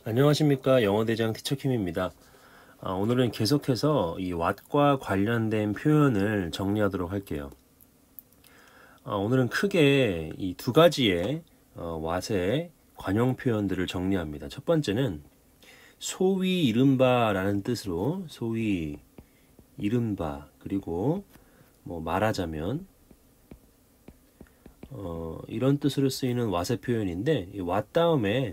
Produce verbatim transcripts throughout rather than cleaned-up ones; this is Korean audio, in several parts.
안녕하십니까. 영어대장 티처킴입니다. 아, 오늘은 계속해서 이 what과 관련된 표현을 정리하도록 할게요. 아, 오늘은 크게 이 두 가지의 어, what의 관용 표현들을 정리합니다. 첫 번째는 소위 이른바 라는 뜻으로 소위 이른바, 그리고 뭐 말하자면 어, 이런 뜻으로 쓰이는 what의 표현인데, 이 what 다음에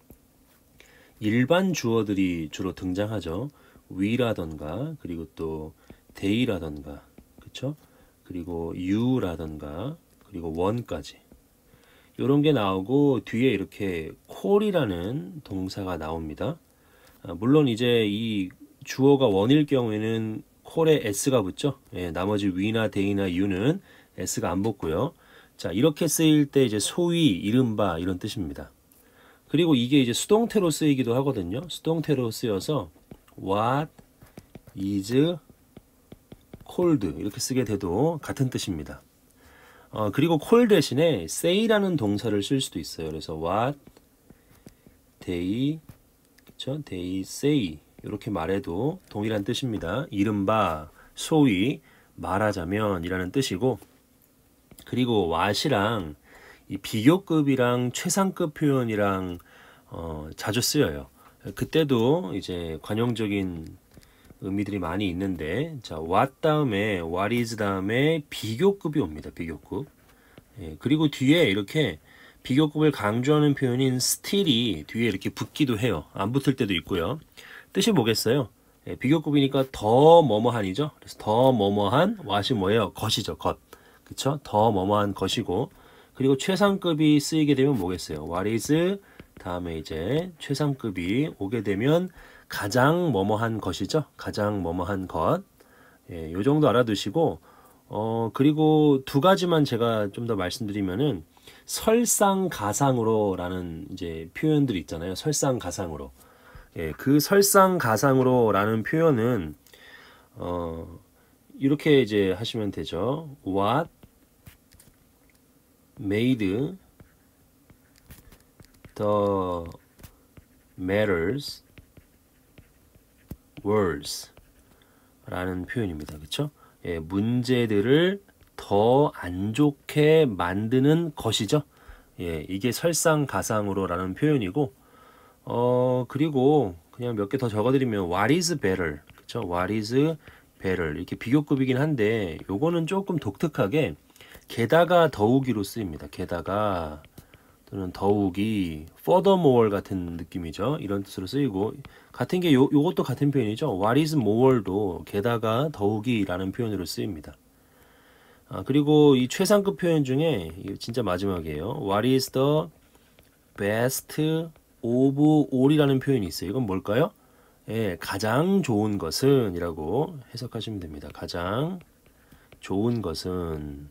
일반 주어들이 주로 등장하죠. we라던가, 그리고 또 they라던가, 그쵸? 그리고 you라던가, 그리고 one까지 이런 게 나오고, 뒤에 이렇게 call이라는 동사가 나옵니다. 아, 물론 이제 이 주어가 one일 경우에는 call에 s가 붙죠. 예, 나머지 we나 they나 you는 s가 안 붙고요. 자, 이렇게 쓰일 때 이제 소위 이른바 이런 뜻입니다. 그리고 이게 이제 수동태로 쓰이기도 하거든요. 수동태로 쓰여서 what is cold 이렇게 쓰게 돼도 같은 뜻입니다. 어, 그리고 call 대신에 say라는 동사를 쓸 수도 있어요. 그래서 what they, 그쵸? they say 이렇게 말해도 동일한 뜻입니다. 이른바, 소위, 말하자면 이라는 뜻이고, 그리고 what이랑 이 비교급이랑 최상급 표현이랑 어, 자주 쓰여요. 그때도 이제 관용적인 의미들이 많이 있는데, 자, what 다음에 what is 다음에 비교급이 옵니다. 비교급. 예, 그리고 뒤에 이렇게 비교급을 강조하는 표현인 still이 뒤에 이렇게 붙기도 해요. 안 붙을 때도 있고요. 뜻이 뭐겠어요? 예, 비교급이니까 더 뭐뭐한이죠. 그래서 더 뭐뭐한 what이 뭐예요? 것이죠. 것. 그쵸? 더 뭐뭐한 것이고, 그리고 최상급이 쓰이게 되면 뭐겠어요? what is 다음에 이제 최상급이 오게 되면 가장 뭐뭐한 것이죠. 가장 뭐뭐한 것. 예, 요 정도 알아두시고, 어, 그리고 두 가지만 제가 좀 더 말씀드리면은 설상가상으로 라는 이제 표현들이 있잖아요. 설상가상으로. 예, 그 설상가상으로 라는 표현은 어, 이렇게 이제 하시면 되죠. what made the matters worse 라는 표현입니다. 그쵸? 예, 문제들을 더 안 좋게 만드는 것이죠. 예, 이게 설상가상으로 라는 표현이고, 어, 그리고 그냥 몇 개 더 적어드리면 what is better, 그쵸? what is better 이렇게 비교급이긴 한데, 요거는 조금 독특하게 게다가 더욱이로 쓰입니다. 게다가 또는 더욱이 furthermore 같은 느낌이죠. 이런 뜻으로 쓰이고, 같은 게 요, 요것도 같은 표현이죠. what is more도 게다가 더욱이라는 표현으로 쓰입니다. 아, 그리고 이 최상급 표현 중에 진짜 마지막이에요. what is the best of all이라는 표현이 있어요. 이건 뭘까요? 예, 가장 좋은 것은 이라고 해석하시면 됩니다. 가장 좋은 것은.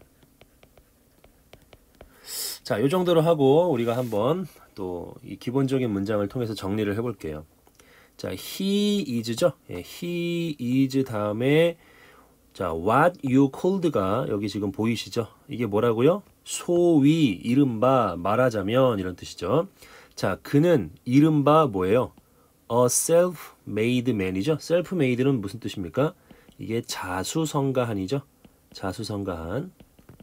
자, 요 정도로 하고 우리가 한번 또 이 기본적인 문장을 통해서 정리를 해볼게요. 자, he is죠. 예, he is 다음에 자, what you called가 여기 지금 보이시죠? 이게 뭐라고요? 소위, 이른바, 말하자면 이런 뜻이죠. 자, 그는 이른바 뭐예요? a self-made man이죠. self-made는 무슨 뜻입니까? 이게 자수성가한이죠. 자수성가한.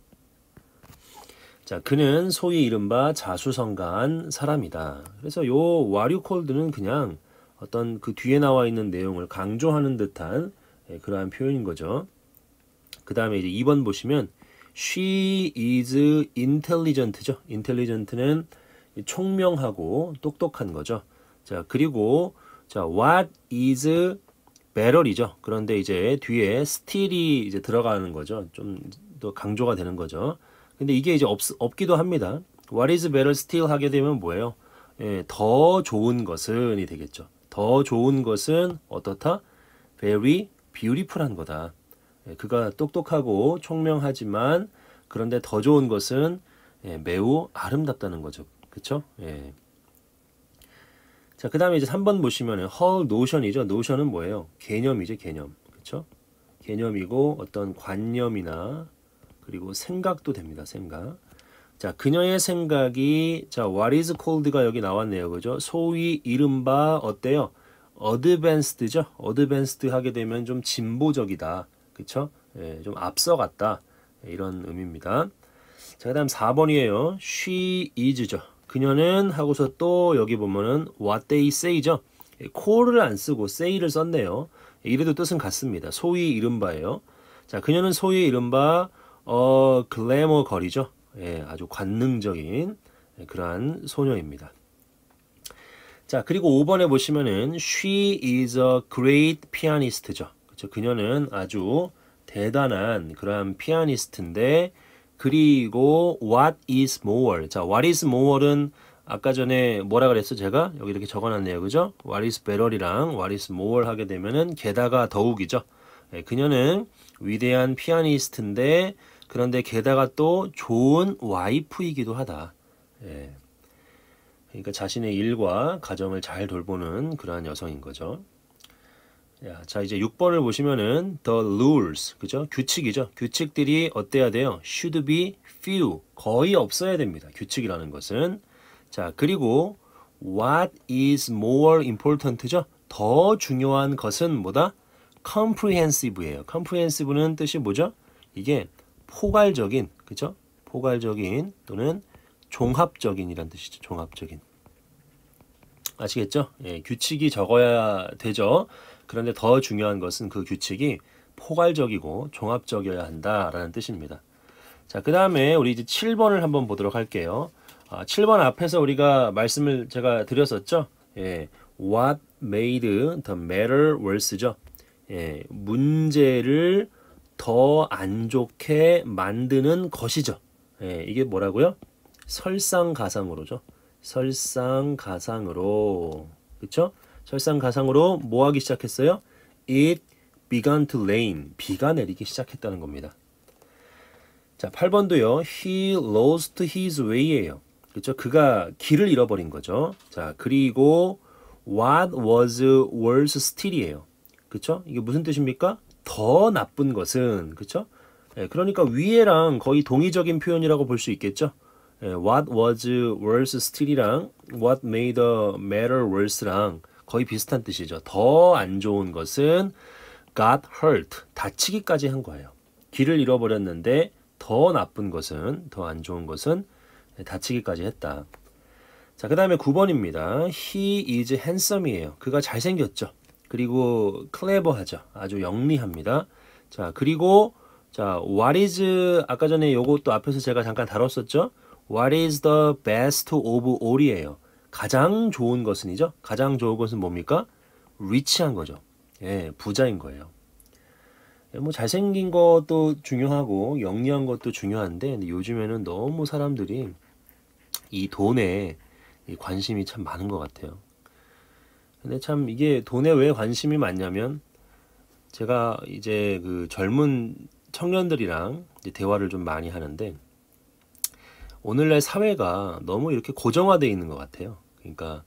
자, 그는 소위 이른바 자수성가한 사람이다. 그래서 요 what you called는 그냥 어떤 그 뒤에 나와 있는 내용을 강조하는 듯한 예, 그러한 표현인 거죠. 그 다음에 이제 이 번 보시면 she is intelligent죠. intelligent는 총명하고 똑똑한 거죠. 자, 그리고 자, what is better이죠. 그런데 이제 뒤에 still이 이제 들어가는 거죠. 좀 더 강조가 되는 거죠. 근데 이게 이제 없, 없기도 합니다. what is better still 하게 되면 뭐예요? 예, 더 좋은 것은이 되겠죠. 더 좋은 것은 어떻다? very beautiful한 거다. 예, 그가 똑똑하고 총명하지만 그런데 더 좋은 것은 예, 매우 아름답다는 거죠. 그쵸? 예. 자, 그 다음에 이제 삼 번 보시면은 her notion이죠. notion은 뭐예요? 개념이죠. 개념. 그쵸? 개념이고 어떤 관념이나 그리고 생각도 됩니다. 생각. 자, 그녀의 생각이 자, what is called가 여기 나왔네요. 그죠? 소위 이른바 어때요? advanced죠. advanced 하게 되면 좀 진보적이다. 그쵸? 예, 좀 앞서갔다. 예, 이런 의미입니다. 자, 그다음 사 번이에요. she is죠. 그녀는 하고서 또 여기 보면은 what they say죠. 예, call을 안 쓰고 say를 썼네요. 예, 이래도 뜻은 같습니다. 소위 이른바예요. 자, 그녀는 소위 이른바 어 글래머 거리죠. 예, 아주 관능적인 예, 그러한 소녀입니다. 자, 그리고 오 번에 보시면은 she is a great pianist죠. 그렇죠? 그녀는 아주 대단한 그러한 피아니스트인데 그리고 what is more. 자, what is more은 아까 전에 뭐라 그랬어? 제가 여기 이렇게 적어놨네요. 그죠? what is better이랑 what is more 하게 되면은 게다가 더욱이죠. 예, 그녀는 위대한 피아니스트인데 그런데 게다가 또 좋은 와이프이기도 하다. 예. 그러니까 자신의 일과 가정을 잘 돌보는 그러한 여성인 거죠. 야, 자, 이제 육 번을 보시면은 the rules, 그죠? 규칙이죠. 규칙들이 어때야 돼요? should be few, 거의 없어야 됩니다. 규칙이라는 것은. 자, 그리고 what is more important죠? 더 중요한 것은 뭐다? comprehensive예요. comprehensive는 뜻이 뭐죠? 이게 포괄적인, 그죠? 포괄적인 또는 종합적인이란 뜻이죠. 종합적인. 아시겠죠? 예, 규칙이 적어야 되죠. 그런데 더 중요한 것은 그 규칙이 포괄적이고 종합적이어야 한다라는 뜻입니다. 자, 그 다음에 우리 이제 칠 번을 한번 보도록 할게요. 아, 칠 번 앞에서 우리가 말씀을 제가 드렸었죠. 예, what made the matter worse죠. 예, 문제를 더 안 좋게 만드는 것이죠. 예, 이게 뭐라고요? 설상가상으로죠. 설상가상으로. 그쵸? 설상가상으로 뭐 하기 시작했어요? It began to rain. 비가 내리기 시작했다는 겁니다. 자, 팔 번도요. He lost his way예요. 그쵸? 그가 길을 잃어버린 거죠. 자, 그리고 what was worse still이에요. 그쵸? 이게 무슨 뜻입니까? 더 나쁜 것은, 그쵸? 예, 그러니까 위에랑 거의 동의적인 표현이라고 볼 수 있겠죠? 예, what was worse still이랑 what made the matter worse랑 거의 비슷한 뜻이죠. 더 안 좋은 것은 got hurt, 다치기까지 한 거예요. 길을 잃어버렸는데 더 나쁜 것은, 더 안 좋은 것은 다치기까지 했다. 자, 그 다음에 구 번입니다. He is handsome이에요. 그가 잘생겼죠. 그리고 clever하죠. 아주 영리합니다. 자, 그리고 자, what is 아까 전에 요것도 앞에서 제가 잠깐 다뤘었죠. What is the best of all이에요. 가장 좋은 것은이죠. 가장 좋은 것은 뭡니까? 리치한 거죠. 예, 부자인 거예요. 예, 뭐 잘생긴 것도 중요하고 영리한 것도 중요한데 근데 요즘에는 너무 사람들이 이 돈에 이 관심이 참 많은 것 같아요. 근데 참 이게 돈에 왜 관심이 많냐면 제가 이제 그 젊은 청년들이랑 이제 대화를 좀 많이 하는데 오늘날 사회가 너무 이렇게 고정화되어 있는 것 같아요. 그러니까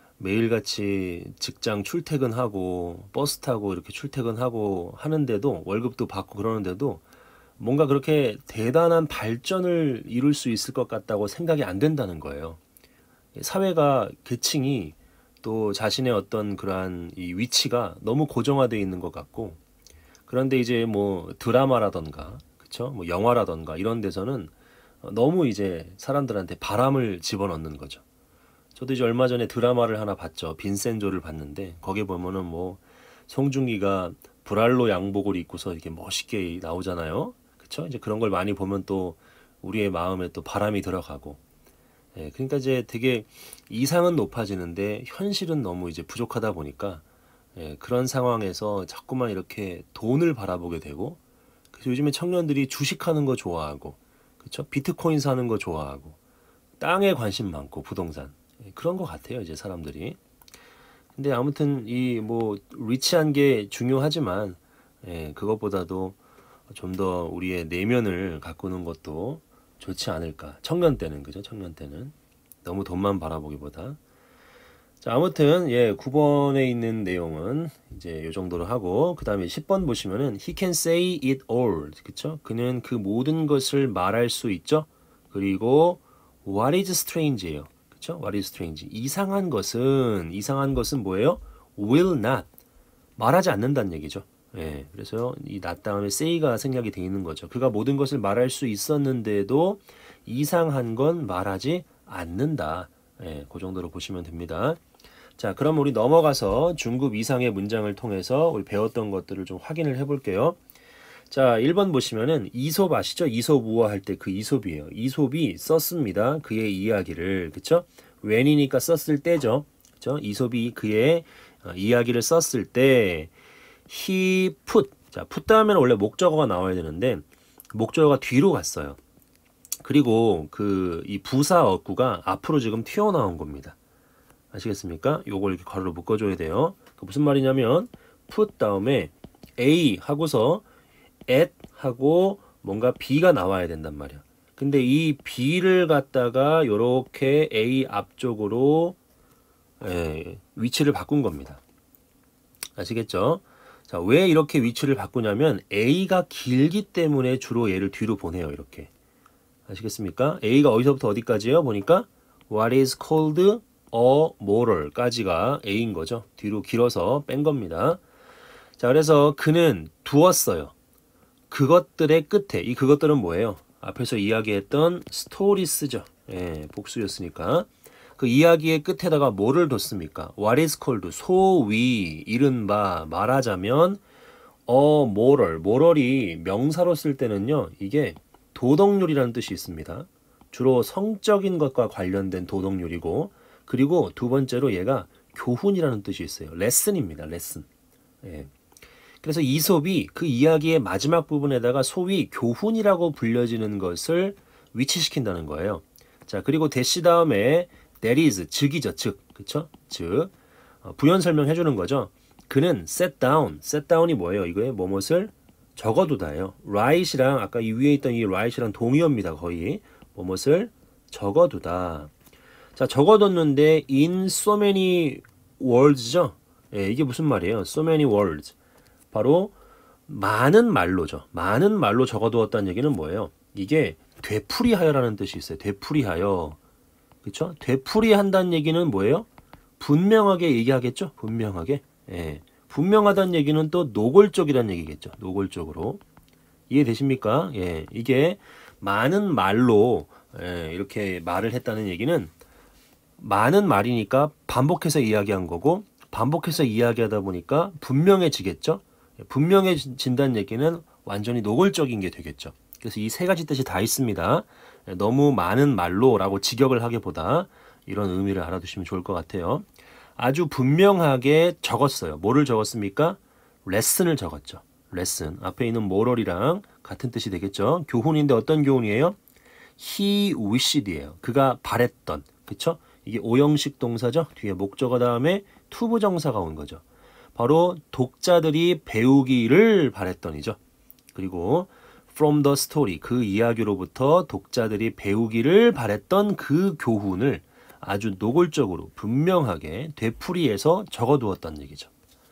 매일같이 직장 출퇴근하고 버스 타고 이렇게 출퇴근하고 하는데도 월급도 받고 그러는데도 뭔가 그렇게 대단한 발전을 이룰 수 있을 것 같다고 생각이 안 된다는 거예요. 사회가 계층이 또 자신의 어떤 그러한 이 위치가 너무 고정화되어 있는 것 같고 그런데 이제 뭐 드라마라던가 그쵸? 뭐 영화라던가 이런 데서는 너무 이제 사람들한테 바람을 집어넣는 거죠. 저도 이제 얼마 전에 드라마를 하나 봤죠. 빈센조를 봤는데 거기에 보면은 뭐 송중기가 브랄로 양복을 입고서 이렇게 멋있게 나오잖아요. 그쵸? 이제 그런 걸 많이 보면 또 우리의 마음에 또 바람이 들어가고 예, 그러니까 이제 되게 이상은 높아지는데 현실은 너무 이제 부족하다 보니까 예, 그런 상황에서 자꾸만 이렇게 돈을 바라보게 되고 그래서 요즘에 청년들이 주식하는 거 좋아하고 그렇죠? 비트코인 사는 거 좋아하고 땅에 관심 많고 부동산 예, 그런 것 같아요 이제 사람들이. 근데 아무튼 이 뭐 리치한 게 중요하지만 예, 그것보다도 좀 더 우리의 내면을 가꾸는 것도 좋지 않을까. 청년 때는 그죠? 청년 때는 너무 돈만 바라보기보다. 자, 아무튼 예, 구 번에 있는 내용은 이제 요 정도로 하고 그다음에 십 번 보시면은 he can say it all. 그렇죠? 그는 그 모든 것을 말할 수 있죠. 그리고 What is strange예요. 그쵸? What is strange. 이상한 것은, 이상한 것은 뭐예요? Will not. 말하지 않는다는 얘기죠. 예, 그래서 이 not 다음에 say가 생략이 돼 있는 거죠. 그가 모든 것을 말할 수 있었는데도 이상한 건 말하지 않는다. 예, 그 정도로 보시면 됩니다. 자, 그럼 우리 넘어가서 중급 이상의 문장을 통해서 우리 배웠던 것들을 좀 확인을 해볼게요. 자, 일 번 보시면은 이솝 아시죠? 이솝 우화할 때 그 이솝이에요. 이솝이 썼습니다. 그의 이야기를. 그쵸? when이니까 썼을 때죠. 그쵸? 이솝이 그의 어, 이야기를 썼을 때 he put. 자, put 다음에는 원래 목적어가 나와야 되는데 목적어가 뒤로 갔어요. 그리고 그 이 부사 어구가 앞으로 지금 튀어나온 겁니다. 아시겠습니까? 요걸 이렇게 가로로 묶어줘야 돼요. 그 무슨 말이냐면 put 다음에 a 하고서 at 하고 뭔가 b가 나와야 된단 말이야. 근데 이 b를 갖다가 요렇게 a 앞쪽으로 예, 위치를 바꾼 겁니다. 아시겠죠? 자, 왜 이렇게 위치를 바꾸냐면 a가 길기 때문에 주로 얘를 뒤로 보내요. 이렇게. 아시겠습니까? a가 어디서부터 어디까지예요? 보니까 what is called a moral까지가 a인 거죠. 뒤로 길어서 뺀 겁니다. 자, 그래서 그는 두었어요. 그것들의 끝에, 이 그것들은 뭐예요? 앞에서 이야기했던 스토리스죠. 예, 복수였으니까. 그 이야기의 끝에다가 뭐를 뒀습니까? What is called, 소위, 이른바, 말하자면 a moral, moral이 명사로 쓸 때는요, 이게 도덕률이라는 뜻이 있습니다. 주로 성적인 것과 관련된 도덕률이고, 그리고 두 번째로 얘가 교훈이라는 뜻이 있어요. 레슨입니다. 레슨. 예. 그래서 이솝이 그 이야기의 마지막 부분에다가 소위 교훈이라고 불려지는 것을 위치시킨다는 거예요. 자, 그리고 대시 다음에 that is, 즉이죠. 즉. 그쵸? 즉. 어, 부연 설명해 주는 거죠. 그는 set down. set down이 뭐예요? 이거에 뭐뭇을 적어두다예요. write이랑 아까 이 위에 있던 이 write이랑 동의어입니다. 거의. 뭐뭇을 적어두다. 자, 적어뒀는데 in so many words죠. 예, 이게 무슨 말이에요? so many words. 바로 많은 말로죠. 많은 말로 적어두었다는 얘기는 뭐예요? 이게 되풀이하여라는 뜻이 있어요. 되풀이하여. 그렇죠? 되풀이한다는 얘기는 뭐예요? 분명하게 얘기하겠죠? 분명하게. 예. 분명하다는 얘기는 또 노골적이라는 얘기겠죠. 노골적으로. 이해되십니까? 예. 이게 많은 말로 예, 이렇게 말을 했다는 얘기는 많은 말이니까 반복해서 이야기한 거고 반복해서 이야기하다 보니까 분명해지겠죠. 분명해진다는 얘기는 완전히 노골적인 게 되겠죠. 그래서 이 세 가지 뜻이 다 있습니다. 너무 많은 말로라고 직역을 하기보다 이런 의미를 알아두시면 좋을 것 같아요. 아주 분명하게 적었어요. 뭐를 적었습니까? 레슨을 적었죠. 레슨. 앞에 있는 moral이랑 같은 뜻이 되겠죠. 교훈인데 어떤 교훈이에요? he wished이에요. 그가 바랬던. 그쵸? 이게 오형식 동사죠. 뒤에 목적어 다음에 투부정사가 온 거죠. 바로 독자들이 배우기를 바랬던이죠. 그리고 from the story, 그 이야기로부터 독자들이 배우기를 바랬던 그 교훈을 아주 노골적으로 분명하게 되풀이해서 적어두었다는 얘기죠.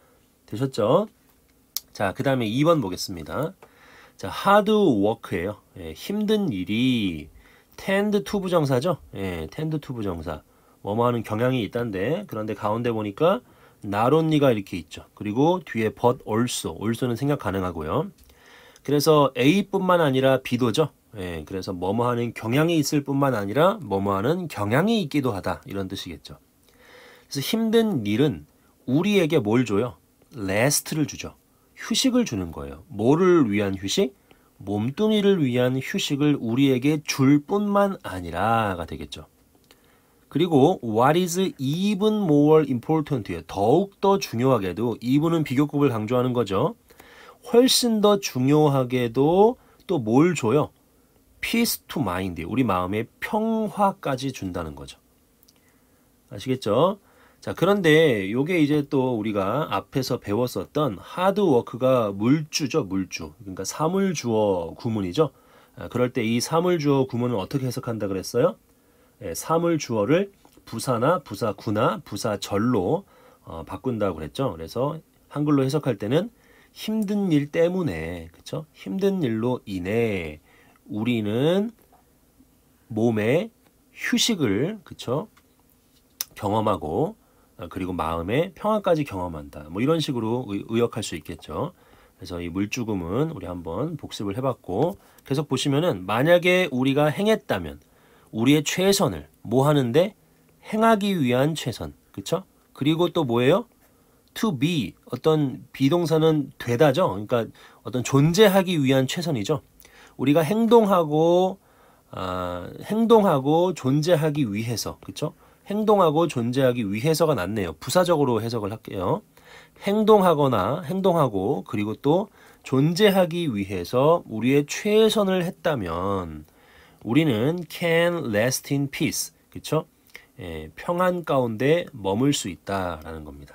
되셨죠? 자, 그 다음에 이 번 보겠습니다. 자, hard work예요. 예, 힘든 일이 tend to 부정사죠. 예, tend to 부정사. 뭐뭐 하는 경향이 있단데, 그런데 가운데 보니까 not only가 이렇게 있죠. 그리고 뒤에 but also, also는 생략 가능하고요. 그래서 A뿐만 아니라 B도죠. 예, 그래서 뭐뭐 하는 경향이 있을 뿐만 아니라 뭐뭐 하는 경향이 있기도 하다. 이런 뜻이겠죠. 그래서 힘든 일은 우리에게 뭘 줘요? rest를 주죠. 휴식을 주는 거예요. 뭐를 위한 휴식? 몸뚱이를 위한 휴식을 우리에게 줄 뿐만 아니라가 되겠죠. 그리고 what is even more important예요. 더욱더 중요하게도 even은 비교급을 강조하는 거죠. 훨씬 더 중요하게도 또 뭘 줘요? peace to mind, 우리 마음의 평화까지 준다는 거죠. 아시겠죠? 자, 그런데 요게 이제 또 우리가 앞에서 배웠었던 hard work가 물주죠, 물주. 그러니까 사물주어 구문이죠. 아, 그럴 때 이 사물주어 구문은 어떻게 해석한다 그랬어요? 예, 사물주어를 부사나 부사구나 부사절로 어, 바꾼다고 그랬죠. 그래서 한글로 해석할 때는 힘든 일 때문에, 그쵸? 힘든 일로 인해 우리는 몸에 휴식을 그쵸? 경험하고 그리고 마음의 평안까지 경험한다. 뭐 이런 식으로 의, 의역할 수 있겠죠. 그래서 이 물주금은 우리 한번 복습을 해봤고 계속 보시면은 만약에 우리가 행했다면 우리의 최선을 뭐 하는데 행하기 위한 최선. 그쵸? 그리고 또 뭐예요? to be 어떤 비동사는 되다죠. 그러니까 어떤 존재하기 위한 최선이죠. 우리가 행동하고 아, 행동하고 존재하기 위해서 그쵸? 행동하고 존재하기 위해서가 낫네요. 부사적으로 해석을 할게요. 행동하거나 행동하고 그리고 또 존재하기 위해서 우리의 최선을 했다면 우리는 can rest in peace 그쵸? 예, 평안 가운데 머물 수 있다라는 겁니다.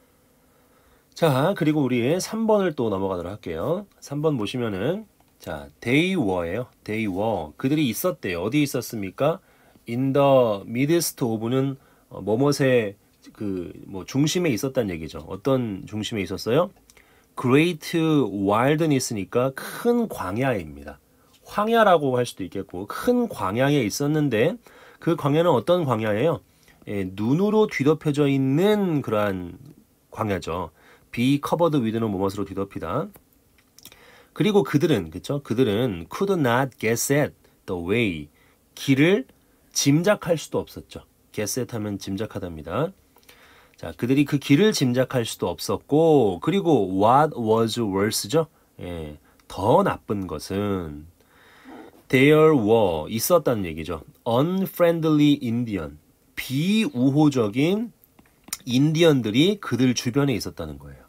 자, 그리고 우리 삼 번을 또 넘어가도록 할게요. 삼 번 보시면은 자, they were예요. they were. 그들이 있었대요. 어디 있었습니까? in the midst of는 어, 뭐뭇의 그 뭐 중심에 있었다는 얘기죠. 어떤 중심에 있었어요? great wilderness니까 큰 광야입니다. 황야라고 할 수도 있겠고 큰 광야에 있었는데 그 광야는 어떤 광야예요? 예, 눈으로 뒤덮여져 있는 그러한 광야죠. be covered with는 뭐뭇으로 뒤덮이다. 그리고 그들은 그쵸? 그들은 could not guess at the way 길을 짐작할 수도 없었죠. guess at 하면 짐작하답니다. 자, 그들이 그 길을 짐작할 수도 없었고 그리고 what was worse죠. 예, 더 나쁜 것은 there were 있었다는 얘기죠. unfriendly Indian 비우호적인 인디언들이 그들 주변에 있었다는 거예요.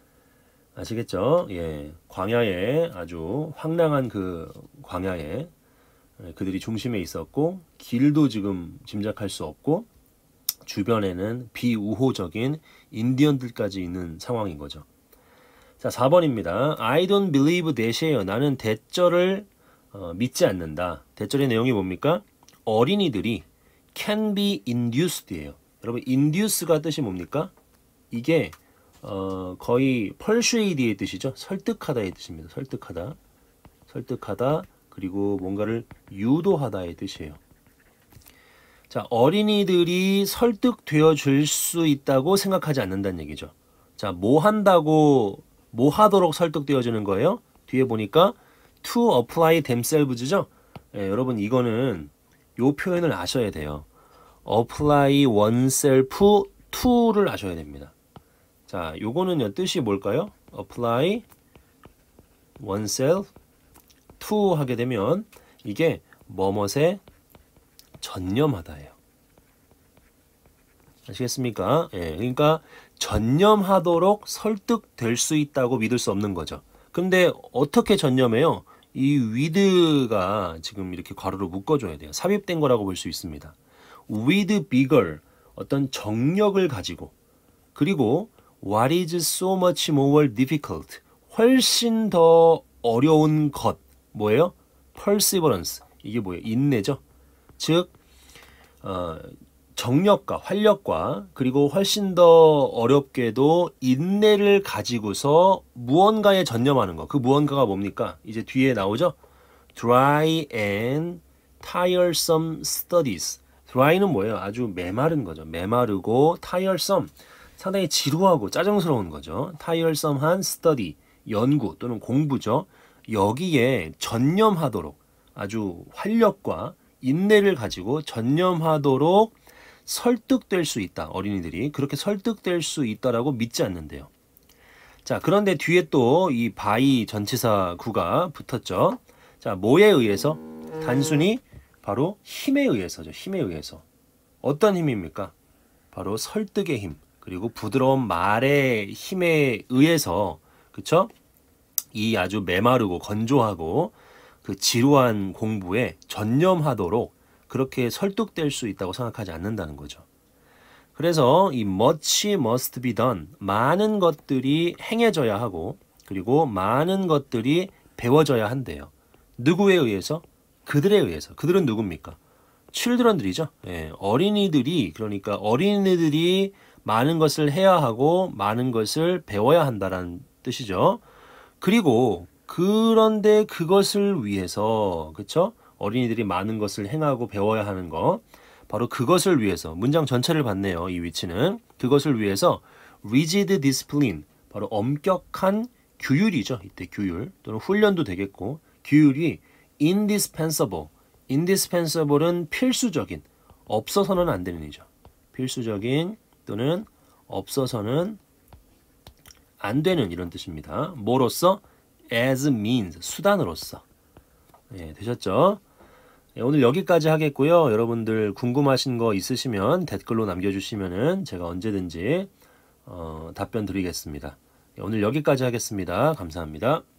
아시겠죠? 예, 광야에 아주 황량한 그 광야에 그들이 중심에 있었고 길도 지금 짐작할 수 없고 주변에는 비우호적인 인디언들까지 있는 상황인 거죠. 자, 사 번입니다. I don't believe that이에요. 나는 대절을 어, 믿지 않는다. 대절의 내용이 뭡니까? 어린이들이 can be induced예요. 여러분 induce가 뜻이 뭡니까? 이게 어, 거의 persuade의 뜻이죠. 설득하다의 뜻입니다. 설득하다. 설득하다. 그리고 뭔가를 유도하다의 뜻이에요. 자, 어린이들이 설득되어 줄 수 있다고 생각하지 않는다는 얘기죠. 자, 뭐 한다고 뭐 하도록 설득되어지는 거예요? 뒤에 보니까 to apply themselves죠. 예, 여러분 이거는 요 표현을 아셔야 돼요. apply oneself to를 아셔야 됩니다. 자, 요거는요 뜻이 뭘까요? apply oneself to 하게 되면 이게 뭐뭇에 전념하다예요. 아시겠습니까? 예, 그러니까 전념하도록 설득될 수 있다고 믿을 수 없는 거죠. 근데 어떻게 전념해요? 이 with가 지금 이렇게 괄호로 묶어줘야 돼요. 삽입된 거라고 볼 수 있습니다. with bigger 어떤 정력을 가지고 그리고 what is so much more difficult 훨씬 더 어려운 것 뭐예요? perseverance 이게 뭐예요? 인내죠. 즉 어, 정력과 활력과 그리고 훨씬 더 어렵게도 인내를 가지고서 무언가에 전념하는 거. 그 무언가가 뭡니까? 이제 뒤에 나오죠? dry and tiresome studies. dry는 뭐예요? 아주 메마른 거죠. 메마르고 tiresome. 상당히 지루하고 짜증스러운 거죠. tiresome한 study. 연구 또는 공부죠. 여기에 전념하도록 아주 활력과 인내를 가지고 전념하도록 설득될 수 있다. 어린이들이 그렇게 설득될 수 있다라고 믿지 않는데요. 자, 그런데 뒤에 또 이 by 전치사 구가 붙었죠. 자, 뭐에 의해서? 단순히 바로 힘에 의해서죠. 힘에 의해서. 어떤 힘입니까? 바로 설득의 힘, 그리고 부드러운 말의 힘에 의해서 그쵸? 이 아주 메마르고 건조하고 그 지루한 공부에 전념하도록 그렇게 설득될 수 있다고 생각하지 않는다는 거죠. 그래서 이 much must be done 많은 것들이 행해져야 하고 그리고 많은 것들이 배워져야 한대요. 누구에 의해서? 그들에 의해서. 그들은 누굽니까? children들이죠. 예, 어린이들이 그러니까 어린이들이 많은 것을 해야 하고 많은 것을 배워야 한다라는 뜻이죠. 그리고 그런데 그것을 위해서 그쵸? 어린이들이 많은 것을 행하고 배워야 하는 거, 바로 그것을 위해서 문장 전체를 봤네요. 이 위치는 그것을 위해서 rigid discipline, 바로 엄격한 규율이죠. 이때 규율 또는 훈련도 되겠고, 규율이 indispensable, indispensable은 필수적인, 없어서는 안 되는 이죠. 필수적인 또는 없어서는 안 되는 이런 뜻입니다. 뭐로써? as means, 수단으로서. 네, 되셨죠? 네, 오늘 여기까지 하겠고요. 여러분들 궁금하신 거 있으시면 댓글로 남겨주시면은 제가 언제든지 어, 답변 드리겠습니다. 네, 오늘 여기까지 하겠습니다. 감사합니다.